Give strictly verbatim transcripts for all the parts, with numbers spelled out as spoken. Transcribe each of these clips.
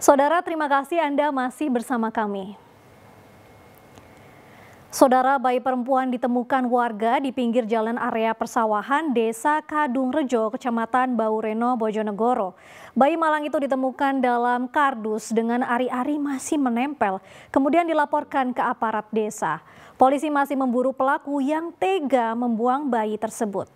Saudara, terima kasih Anda masih bersama kami. Saudara, bayi perempuan ditemukan warga di pinggir jalan area persawahan Desa Kadungrejo, Kecamatan Baureno, Bojonegoro. Bayi malang itu ditemukan dalam kardus dengan ari-ari masih menempel, kemudian dilaporkan ke aparat desa. Polisi masih memburu pelaku yang tega membuang bayi tersebut.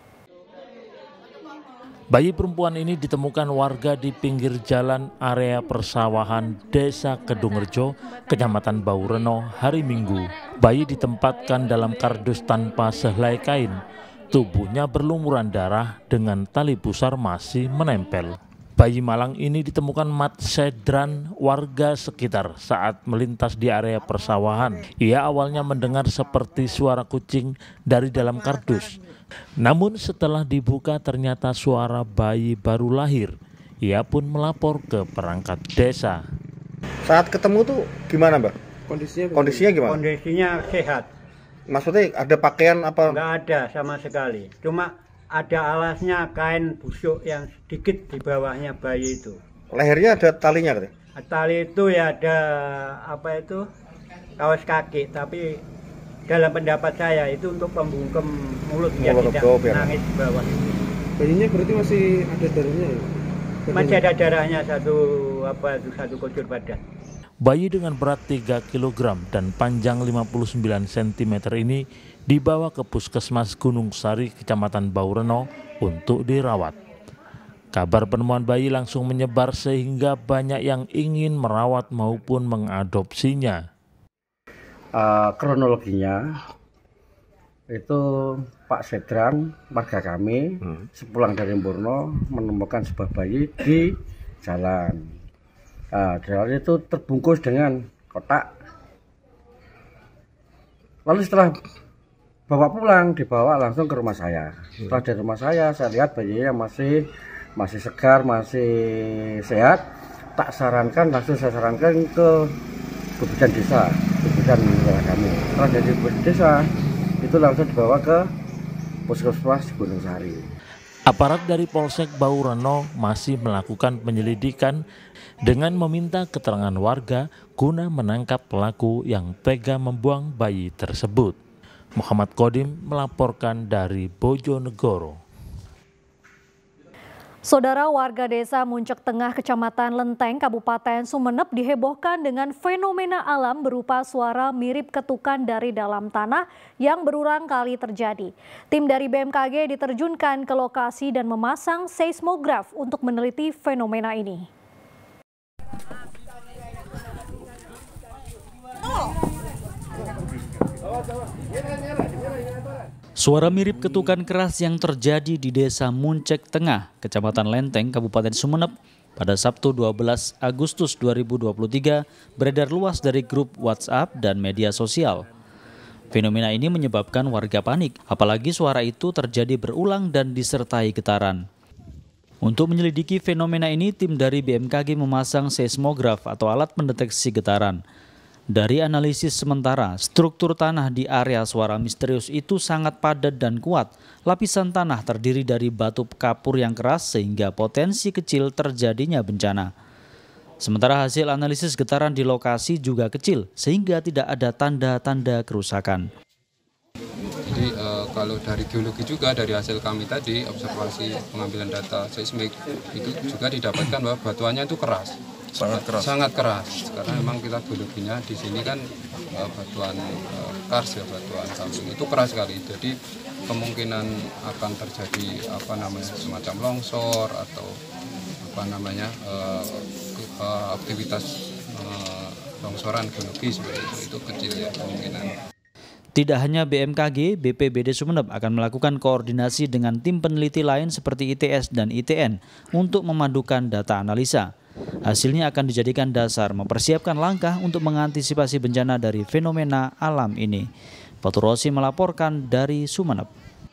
Bayi perempuan ini ditemukan warga di pinggir jalan area persawahan Desa Kadungrejo, Kecamatan Baureno, hari Minggu. Bayi ditempatkan dalam kardus tanpa sehelai kain. Tubuhnya berlumuran darah dengan tali pusar masih menempel. Bayi malang ini ditemukan Mat Sedran warga sekitar saat melintas di area persawahan. Ia awalnya mendengar seperti suara kucing dari dalam kardus. Namun setelah dibuka ternyata suara bayi baru lahir. Ia pun melapor ke perangkat desa. Saat ketemu tuh gimana, Mbak? Kondisinya Kondisinya gimana? Kondisinya sehat. Maksudnya ada pakaian apa? Nggak ada sama sekali. Cuma ada alasnya kain busuk yang sedikit di bawahnya bayi itu. Lehernya ada talinya katanya? Tali itu ya ada apa itu kaos kaki, tapi dalam pendapat saya itu untuk pembungkem mulut biar Mulut tidak bawah, biar nangis di bawah. Bayinya berarti masih ada darahnya ya? Masih ada darahnya satu apa itu satu kucur badan. Bayi dengan berat tiga kilogram dan panjang lima puluh sembilan sentimeter ini dibawa ke Puskesmas Gunung Sari, Kecamatan Baureno untuk dirawat. Kabar penemuan bayi langsung menyebar sehingga banyak yang ingin merawat maupun mengadopsinya. Uh, kronologinya itu Pak Sedran, warga kami, hmm. sepulang dari Borno menemukan sebuah bayi di jalan. Uh, jalan itu terbungkus dengan kotak. Lalu setelah bawa pulang, dibawa langsung ke rumah saya. Setelah dari rumah saya, saya lihat bayinya masih masih segar, masih sehat. Tak sarankan, langsung saya sarankan ke Bidan Desa, Bidan kami. Setelah dari Bidan Desa, itu langsung dibawa ke Puskesmas Gunung Sari. Aparat dari Polsek Baureno masih melakukan penyelidikan dengan meminta keterangan warga guna menangkap pelaku yang tega membuang bayi tersebut. Muhammad Kodim melaporkan dari Bojonegoro. Saudara, warga desa Muncek Tengah, Kecamatan Lenteng, Kabupaten Sumeneb dihebohkan dengan fenomena alam berupa suara mirip ketukan dari dalam tanah yang berulang kali terjadi. Tim dari B M K G diterjunkan ke lokasi dan memasang seismograf untuk meneliti fenomena ini. Suara mirip ketukan keras yang terjadi di Desa Muncek Tengah, Kecamatan Lenteng, Kabupaten Sumeneb pada Sabtu dua belas Agustus dua ribu dua puluh tiga beredar luas dari grup WhatsApp dan media sosial. Fenomena ini menyebabkan warga panik, apalagi suara itu terjadi berulang dan disertai getaran. Untuk menyelidiki fenomena ini, tim dari B M K G memasang seismograf atau alat pendeteksi getaran. Dari analisis sementara, struktur tanah di area suara misterius itu sangat padat dan kuat. Lapisan tanah terdiri dari batu kapur yang keras sehingga potensi kecil terjadinya bencana. Sementara hasil analisis getaran di lokasi juga kecil sehingga tidak ada tanda-tanda kerusakan. Jadi uh, kalau dari geologi juga dari hasil kami tadi observasi pengambilan data seismik itu juga didapatkan bahwa batuannya itu keras. Sangat keras. Sangat keras. Karena memang kita geologinya di sini kan uh, batuan uh, kars ya, batuan kambing itu keras sekali. Jadi kemungkinan akan terjadi apa namanya semacam longsor atau apa namanya uh, uh, aktivitas uh, longsoran geologi seperti itu itu kecil ya kemungkinan. Tidak hanya B M K G, B P B D Sumeneb akan melakukan koordinasi dengan tim peneliti lain seperti I T S dan I T N untuk memadukan data analisa. Hasilnya akan dijadikan dasar mempersiapkan langkah untuk mengantisipasi bencana dari fenomena alam ini. Paturosi melaporkan dari Sumeneb.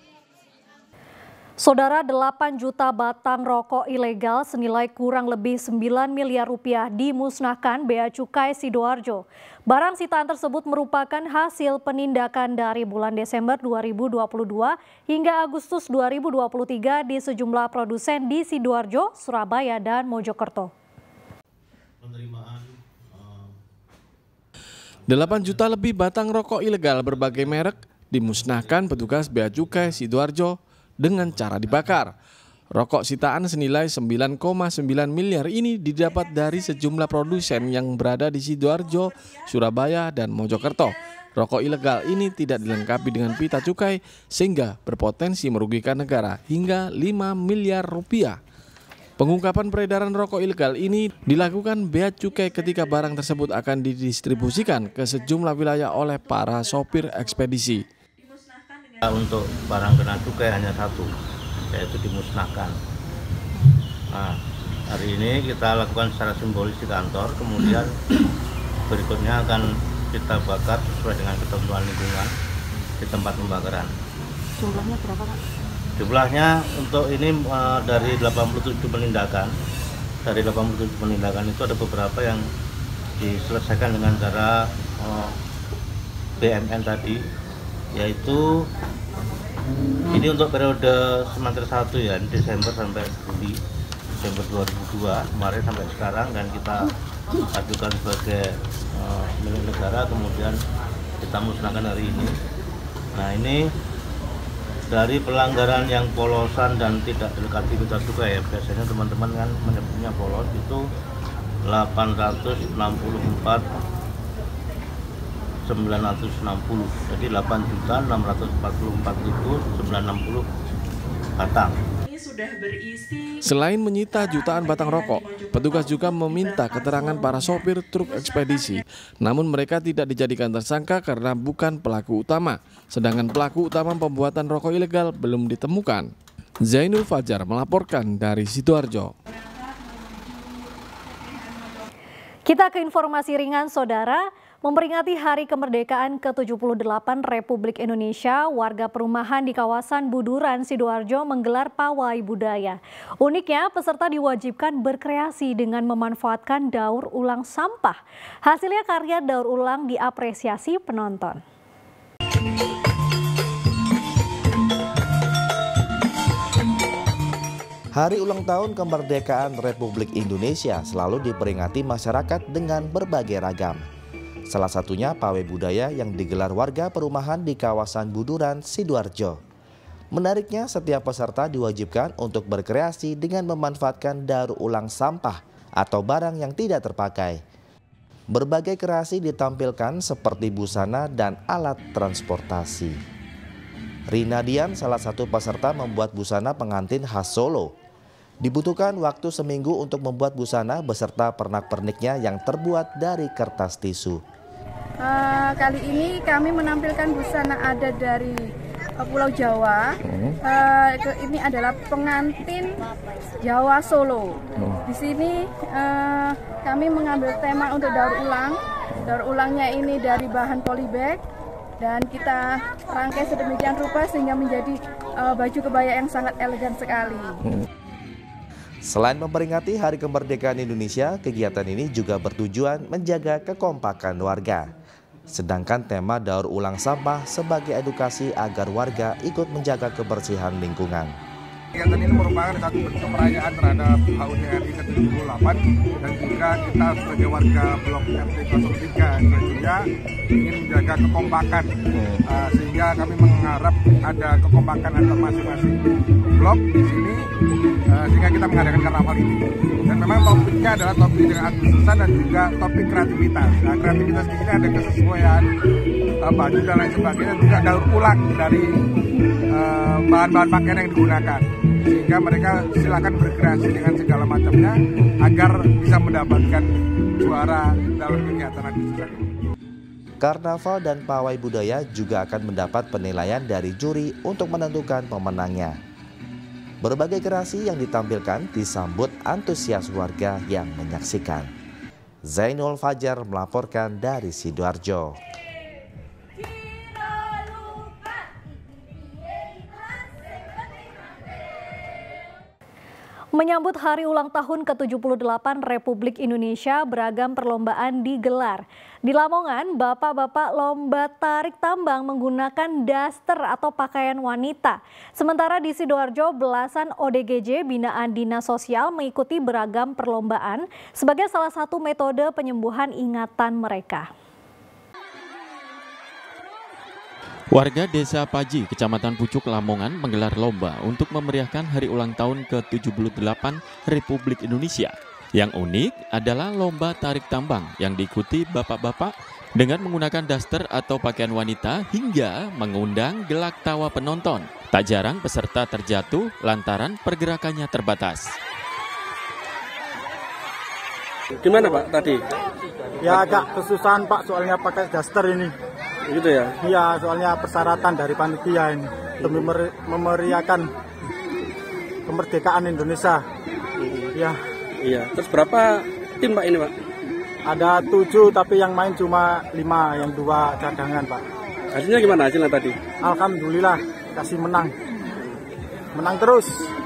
Saudara, delapan juta batang rokok ilegal senilai kurang lebih sembilan miliar rupiah dimusnahkan Bea Cukai Sidoarjo. Barang sitaan tersebut merupakan hasil penindakan dari bulan Desember dua ribu dua puluh dua hingga Agustus dua ribu dua puluh tiga di sejumlah produsen di Sidoarjo, Surabaya, dan Mojokerto. delapan juta lebih batang rokok ilegal berbagai merek dimusnahkan petugas Bea Cukai Sidoarjo dengan cara dibakar. Rokok sitaan senilai sembilan koma sembilan miliar ini didapat dari sejumlah produsen yang berada di Sidoarjo, Surabaya, dan Mojokerto. Rokok ilegal ini tidak dilengkapi dengan pita cukai sehingga berpotensi merugikan negara hingga lima miliar rupiah. Pengungkapan peredaran rokok ilegal ini dilakukan Bea Cukai ketika barang tersebut akan didistribusikan ke sejumlah wilayah oleh para sopir ekspedisi. Untuk barang kena cukai hanya satu, yaitu dimusnahkan. Nah, hari ini kita lakukan secara simbolis di kantor, kemudian berikutnya akan kita bakar sesuai dengan ketentuan lingkungan di tempat pembakaran. Jumlahnya berapa, Pak? Jumlahnya untuk ini uh, dari delapan puluh tujuh penindakan. Dari delapan puluh tujuh penindakan itu ada beberapa yang diselesaikan dengan cara uh, B M N tadi, yaitu ini untuk periode semester satu ya, Desember sampai Juli, Desember dua ribu dua kemarin sampai sekarang, dan kita ajukan sebagai uh, milik negara, kemudian kita musnahkan hari ini. Nah, ini dari pelanggaran yang polosan dan tidak dilengkapi pita cukai ya, biasanya teman-teman kan menyebutnya polos, itu delapan ratus enam puluh empat ribu sembilan ratus enam puluh, jadi delapan juta enam ratus empat puluh empat ribu sembilan ratus enam puluh batang. Selain menyita jutaan batang rokok, petugas juga meminta keterangan para sopir truk ekspedisi. Namun mereka tidak dijadikan tersangka karena bukan pelaku utama. Sedangkan pelaku utama pembuatan rokok ilegal belum ditemukan. Zainul Fajar melaporkan dari Sidoarjo. Kita ke informasi ringan, Saudara. Memperingati Hari Kemerdekaan ke tujuh puluh delapan Republik Indonesia, warga perumahan di kawasan Buduran, Sidoarjo menggelar pawai budaya. Uniknya, peserta diwajibkan berkreasi dengan memanfaatkan daur ulang sampah. Hasilnya karya daur ulang diapresiasi penonton. Hari ulang tahun kemerdekaan Republik Indonesia selalu diperingati masyarakat dengan berbagai ragam. Salah satunya pawai budaya yang digelar warga perumahan di kawasan Buduran, Sidoarjo. Menariknya, setiap peserta diwajibkan untuk berkreasi dengan memanfaatkan daur ulang sampah atau barang yang tidak terpakai. Berbagai kreasi ditampilkan seperti busana dan alat transportasi. Rina Dian, salah satu peserta, membuat busana pengantin khas Solo. Dibutuhkan waktu seminggu untuk membuat busana beserta pernak-perniknya yang terbuat dari kertas tisu. Uh, kali ini kami menampilkan busana adat dari uh, Pulau Jawa. Uh, ini adalah pengantin Jawa Solo. Di sini uh, kami mengambil tema untuk daur ulang. Daur ulangnya ini dari bahan polybag dan kita rangkai sedemikian rupa sehingga menjadi uh, baju kebaya yang sangat elegan sekali. Selain memperingati Hari Kemerdekaan Indonesia, kegiatan ini juga bertujuan menjaga kekompakan warga. Sedangkan tema daur ulang sampah sebagai edukasi agar warga ikut menjaga kebersihan lingkungan. Kegiatan ini merupakan satu bentuk perayaan terhadap H U D R I ke tujuh puluh delapan dan juga kita sebagai warga Blok R T nol tiga juga ingin menjaga kekompakan uh, sehingga kami mengharap ada kekompakan antar masing-masing blok di sini uh, sehingga kita mengadakan karnaval ini. Dan memang topiknya adalah topik dengan Agustusan dan juga topik kreativitas. Nah, kreativitas di sini ada kesesuaian uh, baju dan lain sebagainya, juga daur ulang dari bahan-bahan uh, pakaian yang digunakan. Sehingga mereka silakan berkreasi dengan segala macamnya agar bisa mendapatkan juara dalam kegiatan Agustusan ini. Karnaval dan pawai budaya juga akan mendapat penilaian dari juri untuk menentukan pemenangnya. Berbagai kreasi yang ditampilkan disambut antusias warga yang menyaksikan. Zainul Fajar melaporkan dari Sidoarjo. Menyambut hari ulang tahun ke tujuh puluh delapan Republik Indonesia, beragam perlombaan digelar. Di Lamongan, bapak-bapak lomba tarik tambang menggunakan daster atau pakaian wanita. Sementara di Sidoarjo, belasan O D G J binaan Dinas Sosial mengikuti beragam perlombaan sebagai salah satu metode penyembuhan ingatan mereka. Warga Desa Paji, Kecamatan Pucuk, Lamongan menggelar lomba untuk memeriahkan hari ulang tahun ke tujuh puluh delapan Republik Indonesia. Yang unik adalah lomba tarik tambang yang diikuti bapak-bapak dengan menggunakan daster atau pakaian wanita hingga mengundang gelak tawa penonton. Tak jarang peserta terjatuh lantaran pergerakannya terbatas. Gimana Pak tadi? Ya agak kesusahan Pak, soalnya pakai daster ini. Gitu ya? Iya, soalnya persyaratan dari panitia ini demi memeriahkan kemerdekaan Indonesia. Iya. Iya. Terus berapa tim Pak ini Pak? Ada tujuh, tapi yang main cuma lima, yang dua cadangan Pak. Hasilnya gimana hasilnya tadi? Alhamdulillah, kasih menang. Menang terus.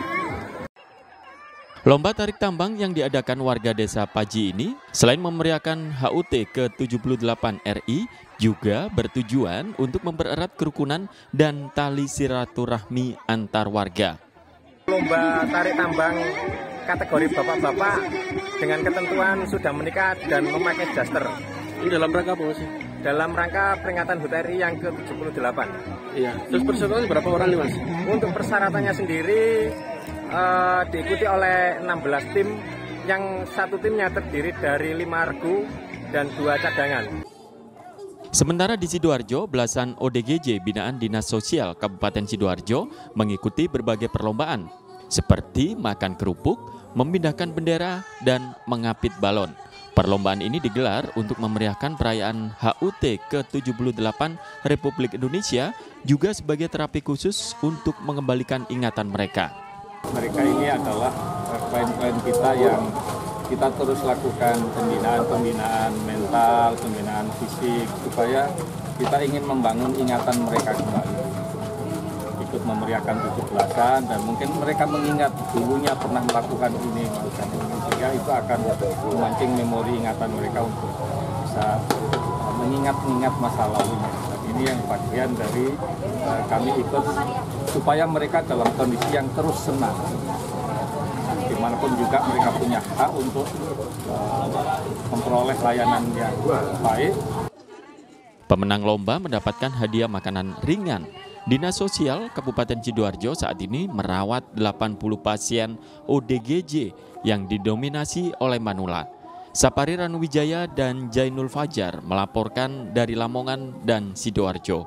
Lomba tarik tambang yang diadakan warga Desa Paji ini selain memeriahkan H U T ke tujuh puluh delapan R I juga bertujuan untuk mempererat kerukunan dan tali silaturahmi antar warga. Lomba tarik tambang kategori bapak-bapak dengan ketentuan sudah menikah dan memakai daster. Ini dalam rangka apa sih? Dalam rangka peringatan H U T R I yang ke tujuh puluh delapan. Iya. Terus persyaratannya berapa orang nih Mas? Untuk persyaratannya sendiri Uh, diikuti oleh enam belas tim, yang satu timnya terdiri dari lima regu dan dua cadangan. Sementara di Sidoarjo, belasan O D G J binaan Dinas Sosial Kabupaten Sidoarjo mengikuti berbagai perlombaan seperti makan kerupuk, memindahkan bendera, dan mengapit balon. Perlombaan ini digelar untuk memeriahkan perayaan H U T ke tujuh puluh delapan Republik Indonesia, juga sebagai terapi khusus untuk mengembalikan ingatan mereka. Mereka ini adalah klien-klien kita yang kita terus lakukan pembinaan-pembinaan mental, pembinaan fisik, supaya kita ingin membangun ingatan mereka kembali. Ikut memeriahkan tujuh belasan dan mungkin mereka mengingat dulunya pernah melakukan ini, melakukan ini, sehingga itu akan memancing memori ingatan mereka untuk bisa mengingat-ingat masa lalunya. Ini yang bagian dari uh, kami ikut supaya mereka dalam kondisi yang terus senang. Dimanapun juga mereka punya hak untuk uh, memperoleh layanan yang baik. Pemenang lomba mendapatkan hadiah makanan ringan. Dinas Sosial Kabupaten Sidoarjo saat ini merawat delapan puluh pasien O D G J yang didominasi oleh manula. Sapari Ranuwijaya dan Jainul Fajar melaporkan dari Lamongan dan Sidoarjo.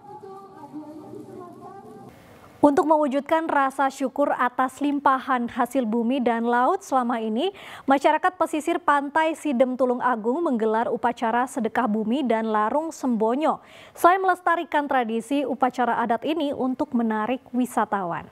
Untuk mewujudkan rasa syukur atas limpahan hasil bumi dan laut selama ini, masyarakat pesisir pantai Sidem Tulung Agung menggelar upacara sedekah bumi dan larung sembonyo. Selain melestarikan tradisi, upacara adat ini untuk menarik wisatawan.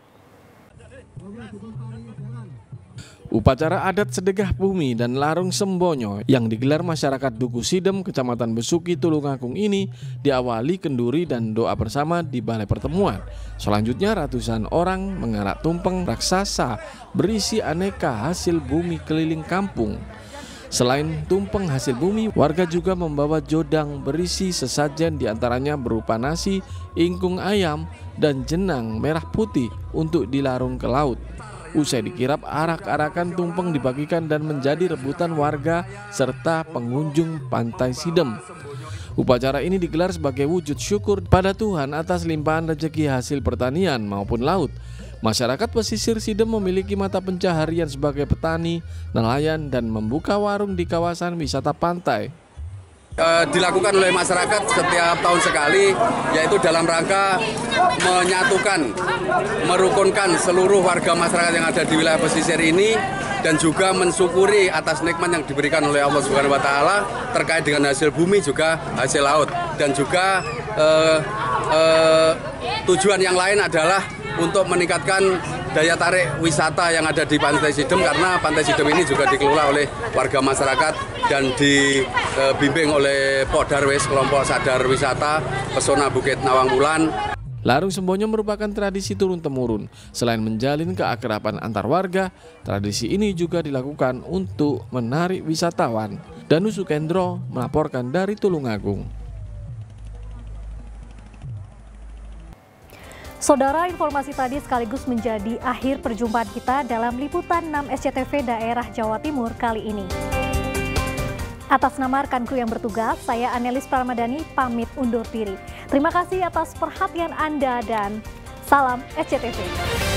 Upacara adat sedekah bumi dan larung sembonyo yang digelar masyarakat Duku Sidem, Kecamatan Besuki, Tulungagung ini diawali kenduri dan doa bersama di balai pertemuan. Selanjutnya ratusan orang mengarak tumpeng raksasa berisi aneka hasil bumi keliling kampung. Selain tumpeng hasil bumi, warga juga membawa jodang berisi sesajen diantaranya berupa nasi, ingkung ayam, dan jenang merah putih untuk dilarung ke laut. Usai dikirap, arak-arakan tumpeng dibagikan dan menjadi rebutan warga serta pengunjung pantai Sidem. Upacara ini digelar sebagai wujud syukur pada Tuhan atas limpahan rezeki hasil pertanian maupun laut. Masyarakat pesisir Sidem memiliki mata pencaharian sebagai petani, nelayan, dan membuka warung di kawasan wisata pantai. E, dilakukan oleh masyarakat setiap tahun sekali, yaitu dalam rangka menyatukan, merukunkan seluruh warga masyarakat yang ada di wilayah pesisir ini dan juga mensyukuri atas nikmat yang diberikan oleh Allah Subhanahu wa taala terkait dengan hasil bumi juga hasil laut, dan juga e, e, tujuan yang lain adalah untuk meningkatkan daya tarik wisata yang ada di Pantai Sidem, karena Pantai Sidem ini juga dikelola oleh warga masyarakat dan dibimbing oleh Podarwes, kelompok sadar wisata Pesona Bukit Nawang Wulan. Larung sembonyo merupakan tradisi turun-temurun. Selain menjalin keakraban antar warga, tradisi ini juga dilakukan untuk menarik wisatawan. Danu Sukendro melaporkan dari Tulungagung. Saudara, informasi tadi sekaligus menjadi akhir perjumpaan kita dalam liputan enam S C T V daerah Jawa Timur kali ini. Atas nama rekan kru yang bertugas, saya Anelis Pramadani pamit undur diri. Terima kasih atas perhatian Anda dan salam S C T V.